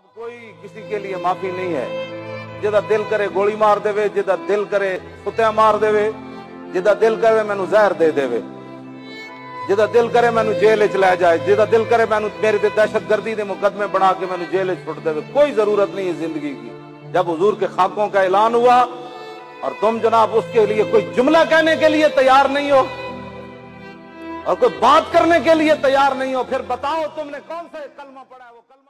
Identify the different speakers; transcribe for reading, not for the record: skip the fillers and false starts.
Speaker 1: कोई किसी के लिए माफी नहीं है। जिदा दिल करे गोली मार देवे, जिदा दिल करे कुत्ते मार देवे, जिदा दिल करे मैनू जहर दे देवे, जिदा दिल करे मैनू जेल च लै जाए, जिदा दिल करे मैनू मेरे ते दहशतगर्दी के मुकदमे बना के मैनू जेल च सुट देवे। कोई जरूरत नहीं है जिंदगी की। जब हुजूर के खाकों का ऐलान हुआ और तुम जनाब उसके लिए कोई जुमला कहने के लिए तैयार नहीं हो और कोई बात करने के लिए तैयार नहीं हो, फिर बताओ तुमने कौन सा कलमा पढ़ा है? वो कलमा